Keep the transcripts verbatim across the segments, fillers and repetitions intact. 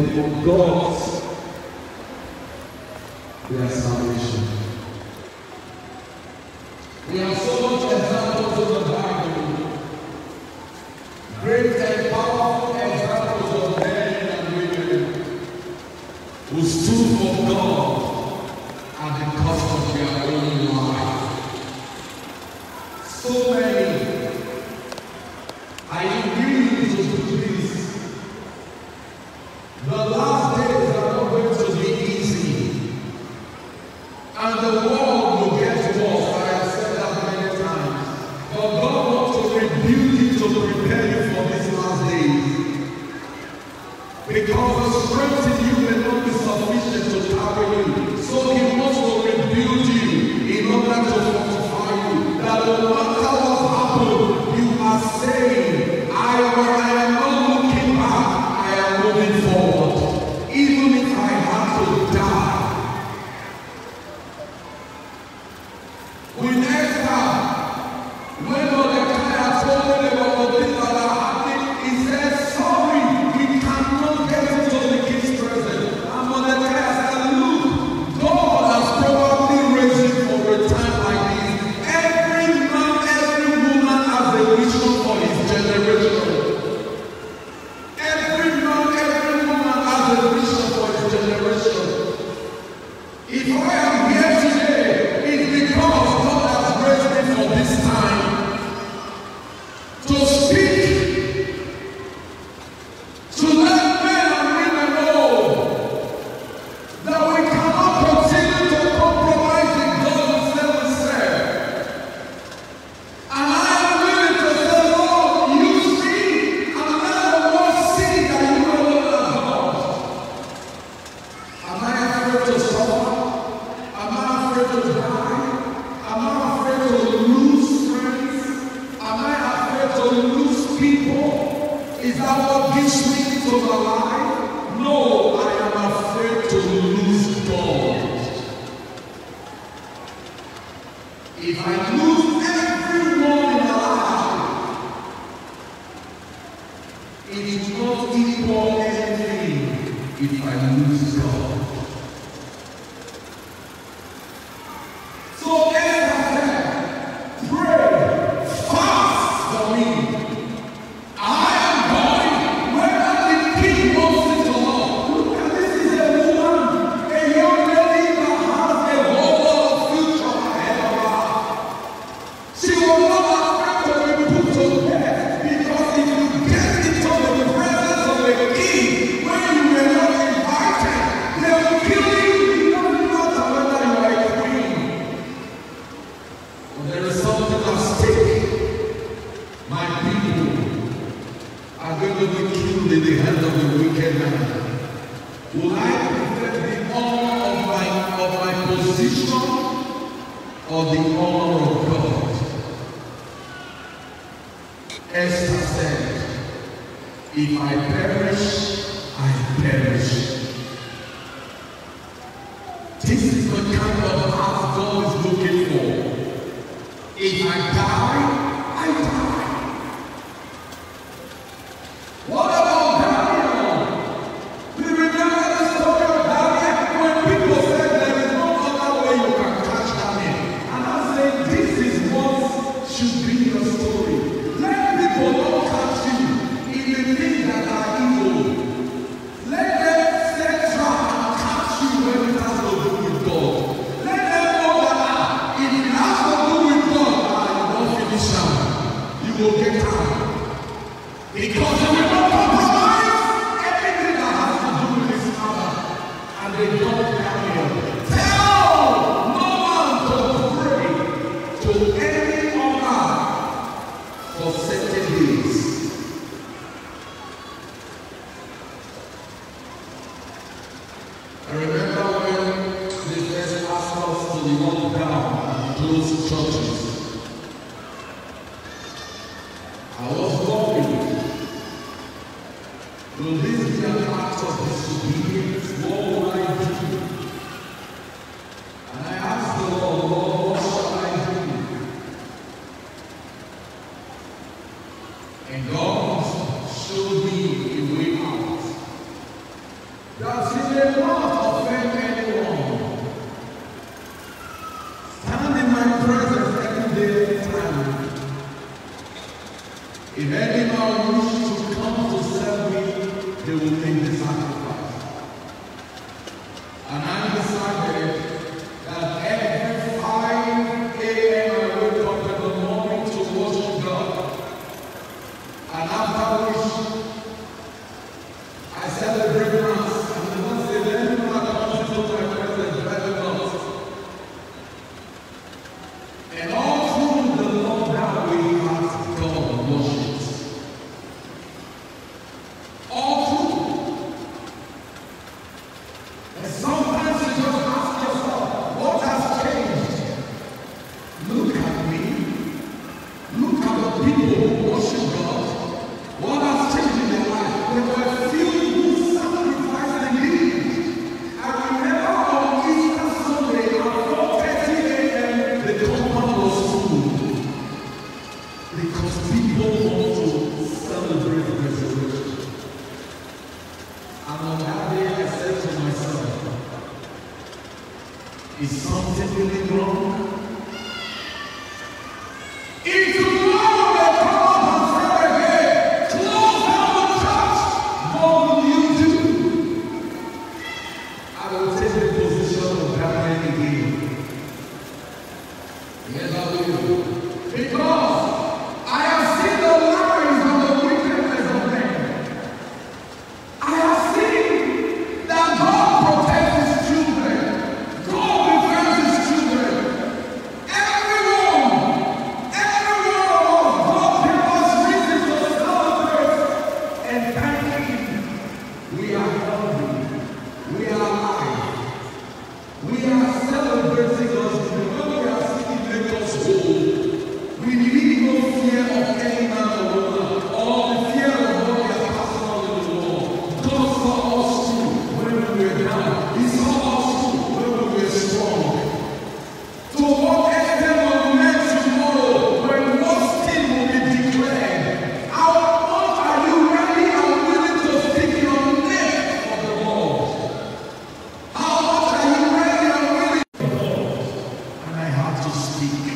forgot their salvation. We have so much examples of the Bible, great and powerful examples of men and women who stood for God at the cost of their own life. So many. Are you willing to do this? The last days are not going to be easy, and the world will get worse. I have said that many times. But God wants to rebuild you to prepare you for these last days. Because the strength in you may not be sufficient to carry you. So He wants to rebuild you in order to fortify you. That no matter what happens, you are saying, I, I am not looking back, I am moving forward. Even if I have to die. With Esther, when Mordecai told him about the things that are happening, he said, sorry, we cannot get into the king's presence. And Mordecai said, look, God has probably raised you for a time like this. Every man, every woman has a vision for his generation. Every man, every woman has a vision for his generation. If I am here today, it's because God has raised me for this time to speak, to let men and women know that we cannot continue to compromise the God we say we serve. And I am willing to say, Lord, use me and let the world see that you alone are God. Am I afraid to suffer? Am I afraid to die? Am I afraid to lose friends? Am I afraid to lose people? Is that what gives me to the life? No, I am afraid to lose God. If I lose everyone in my life, it is not equal anything if I lose God. So Esther said, pray, fast for me. I am going wherever the king wants me to go. Look at this, is a woman, a young lady that has a whole lot of future ahead of her. She was not afraid to be put to death, because if you get into the presence of a king when you were not invited, they will kill you. It doesn't matter whether you are a queen. But there is something at stake. My people are going to be killed in the hand of the wicked man. Will I protect the honor of my, of my position or the honor of God? Esther said, if I perish, I perish. This is the kind of heart God is looking for. If I die, I die. What about Daniel? We remember the story of Daniel when people said there is no other way you can catch Daniel. And I said, this is what should be your story. Let people not catch you in the things that are evil. Let them set trap and catch you when it has to do with God. Let them know that if it has to do with God, ah, you don't finish now. You will get tired. Because you will not compromise everything that has to do with this matter. And they don't Daniel. Tell no one to pray to any other for certain days. I remember when they first asked us to lock down and close churches. I was worried. Will this be an act of disobedience? What will I do? And I asked the Lord, Lord, what shall I do? And God showed me a way out. that she may not offend anyone. Stand in my presence every day and time. If any man wish to come to serve me, they will make the sacrifice. And I decided that every five a m I wake up in the morning to worship God. And after which I celebrate Mass. And the Lord said, anyone that comes into my presence, better not. And all through the lockdown, we asked God worship. All through. And sometimes you just ask yourself, what has changed? Look at me. Look at the people who worship God. What has changed in their life? There were few who sacrificed the need. I remember on Easter Sunday at four thirty a m the compound was full. Because people want to celebrate the resurrection. And on that day I said to myself, is something really wrong? If tomorrow they come up and say again, close down the church, what will you do? I will take the position of Daniel again. Yes, I will. Because I have seen the lies of the wickedness of men. I have seen that God protects his children. God defends his children. Everyone, every one of us, God gave us reason to celebrate and thank him. We are healthy. We are alive. We are celebrating God's glory. When we are seeking make us whole, we need no fear of any man or woman, or the fear of what we are passing on in the world. God saw us through when we were down. He saw us through when we were strong. To what extent will we make tomorrow when what thing will be declared? How much are you ready and willing to stick your neck for the Lord? How much are you ready and willing for the Lord? And I have to speak.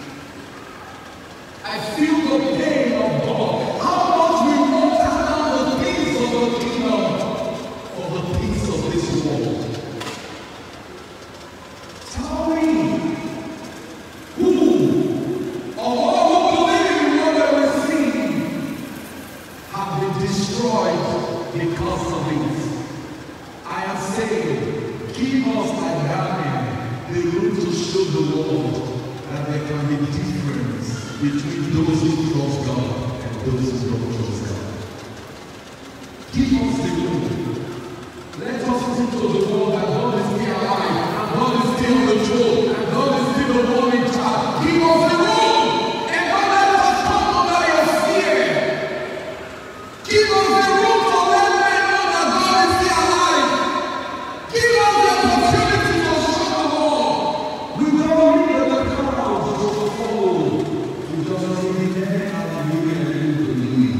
I feel the pain of God. How much we want to have the peace of the kingdom for the peace of this world. Tell me, who of all who believe in what they receive have been destroyed because of it? I am saying, give us like Daniel the room to show the world that there can be difference between those who trust God and those who don't trust God. Give us the room. Let us prove to the world that God is still alive, and God is still on the throne, and God is still the one in charge. Give us the room, and don't let us come under your fear. Give us the room to let men know that God is still alive. Give us the opportunity to show the world. We don't need the crowds to follow. We just need them and we will believe.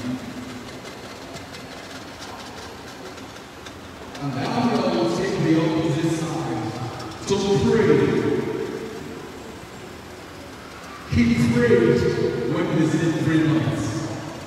And Daniel will take the opposite side to pray. He prayed when he said three months.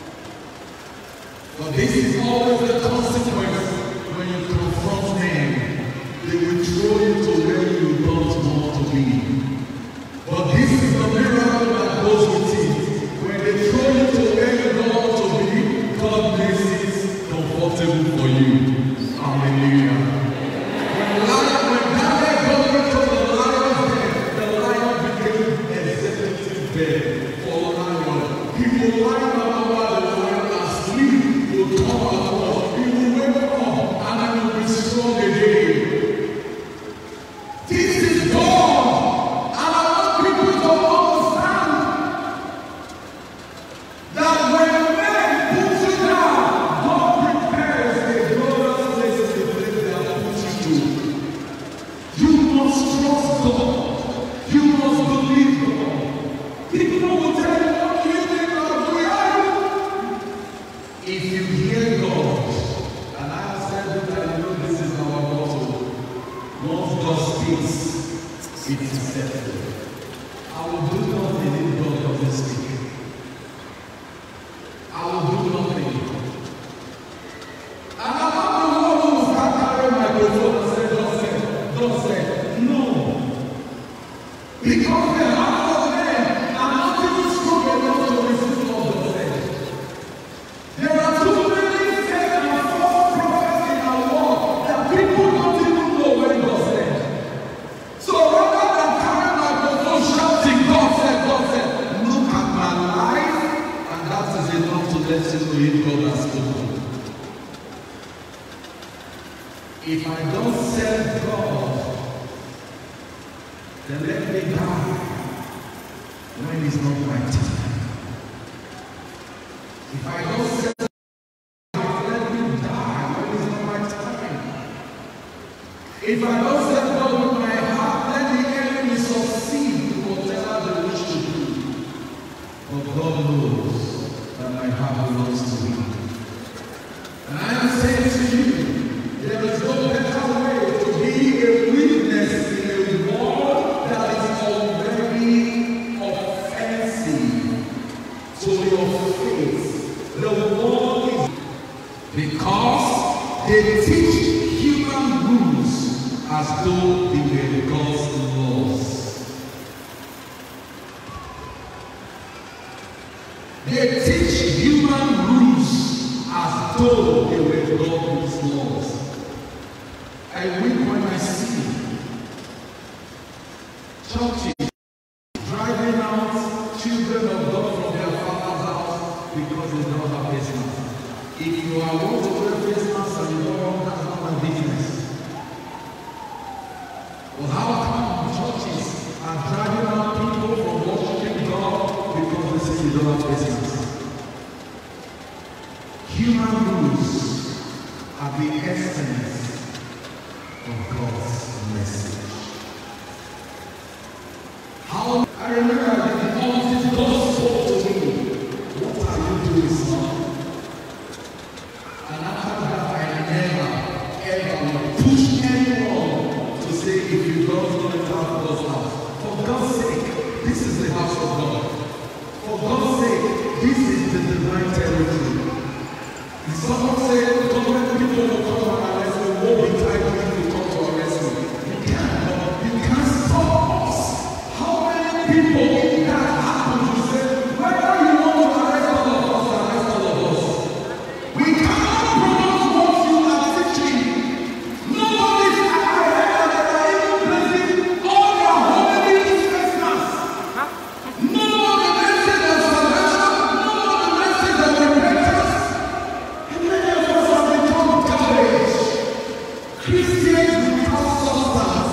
But this is always the consequence when you confront men. They will throw you to where you don't want to be. But this is the miracle that goes with it. When they throw you to where you don't want to be, God makes it comfortable for you. Hallelujah. When lion, when Daniel got into the lion's den, the lion became executive bed for lion. He will lie down over the lion and sleep. He will come across. He will wake up and he will be strong again. This is God. And I want people to understand that when men put you down, God prepares a glorious place to place they have put you to. You must trust God. You must believe God. People will tell you, what do you think of reality? If you hear God, and I have said that I know this this, it is settled. I will do nothing if God doesn't speak. I will do nothing. And I'm not the one who will start carrying my microphone and say, don't say, don't say. No. Because the heart of men are not even strong enough to receive what God said. There are too many fake and false prophets in our world that people don't even know when God said. So rather than carrying my microphone shouting, God said, God said, look at my life, and that is enough to let you know if God has spoken. If I don't serve God, then let me die when it's not my time. If I don't serve God, let me die when it's not my time. If I don't serve God with my heart, let the enemy succeed in whatever they wish to do. But God knows that my heart belongs to Him. And I am saying to you, there is no better way to be a witness in a world that is already offensive to your faith. The world is because they teach human rules as though they were God's laws. They teach human rules as though they were God's laws. I weep when I see churches driving out children of God from their father's house because they don't have face mask. If you are want to wear face mask and you don't want, that's not my business. Well, how come churches are driving out people from worshiping God because they say you don't have face mask? Human rules are the essence of God's message. How I remember that the Lord God spoke to me, what are you doing, son? And after that, I never ever push anyone to say, if you don't want to have God's house. For God's sake, this is the house of God. For God's sake, this is the divine territory. If someone said, don't let people will come and arrest me, won't be tied to you. You can't, you can't stop us. How many people that happen to say, whether you want to arrest all of us, arrest all of us. We cannot promote what you are teaching. Nobody is aware that they are even placing all their holy face masks. None of the message of salvation, none of the message of repentance. And many of us have become garbage. Christians without substance.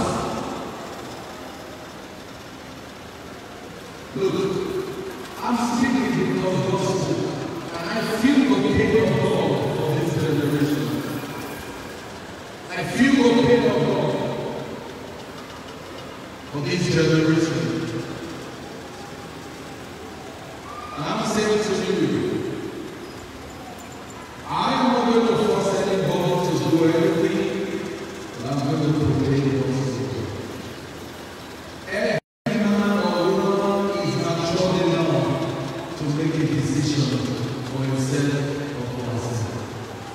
Look, I'm speaking because gospel, and I feel the pain of God for this generation. I feel the pain of God for this generation. And I'm saying to you, I'm not going to force anybody to do anything, but I'm going to proclaim the gospel. Every man or woman is mature enough to make a decision for himself or for herself.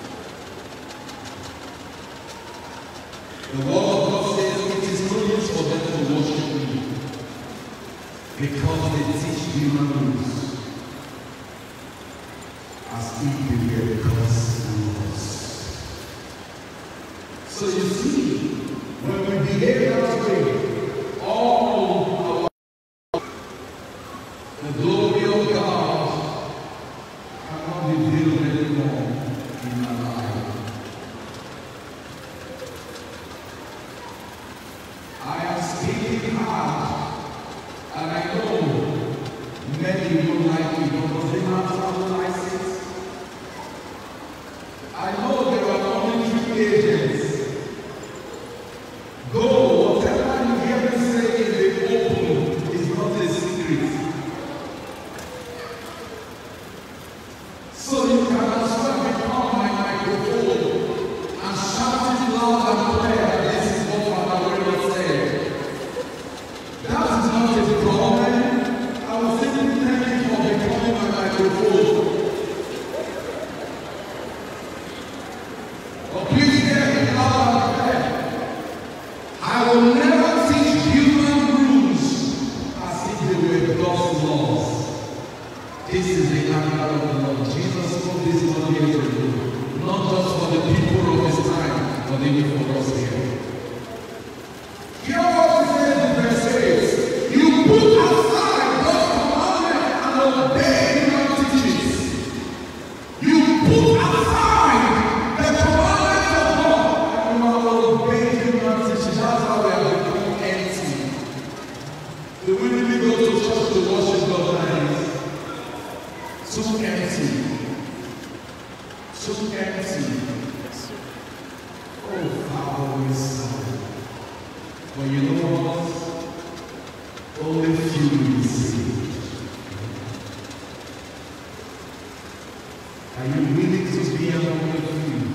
The word of God says it is no use for them to worship me because they teach human rules as if they were God's rules. So you see, when we behave that way, all our, the glory of God cannot be revealed anymore in our life. I am speaking hard, and I know many will like it because they have to license. I know there are only three agents. Go, whatever you hear me say in the open is not a secret. So you can as well become my microphone and shout it loud and clear. This is what Father William said. that's how we have become empty. Do we really go to church to worship God nice? Too empty. Too empty. Oh, how we sound. But you know what? Only few will see. Are you willing to be among the few?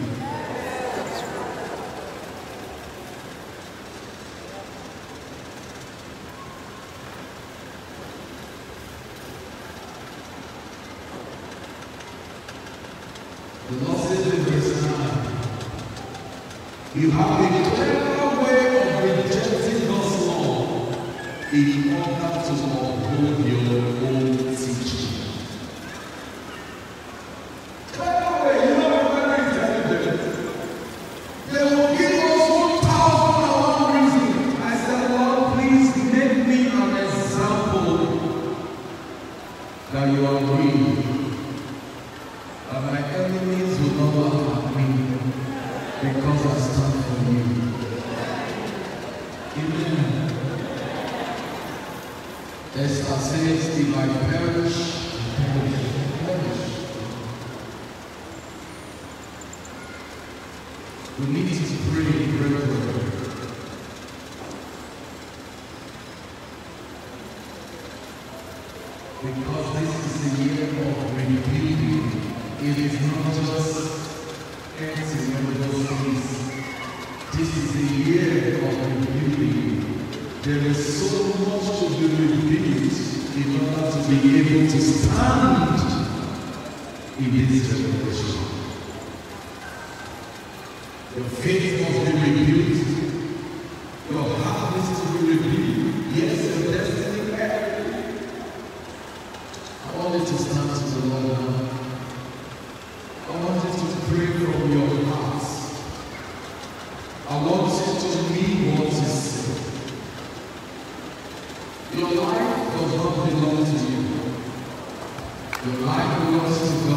The Lord says in verse nine, you have a clever way of rejecting God's law in order to uphold your own teaching. Clever way, you know what very intelligent. They will give us one thousand and one reason. I said, Lord, please make me an example that you are real. And my enemies will not laugh at me because I stand for you. Amen. Esther says, if I perish, perish, perish. We need to pray, brethren. Because this is the year of rebuilding. It is not just empty members' things. This is the year of rebuilding. There is so much to be rebuilt in order to be able to stand in this generation. Your faith must be rebuilt. Your heart needs to be rebuilt. Yes, your destiny. I want you to stand to the Lord now. I want you to pray from your heart. I want you to mean what you say. Your life does not belong to you. Your life belongs to God.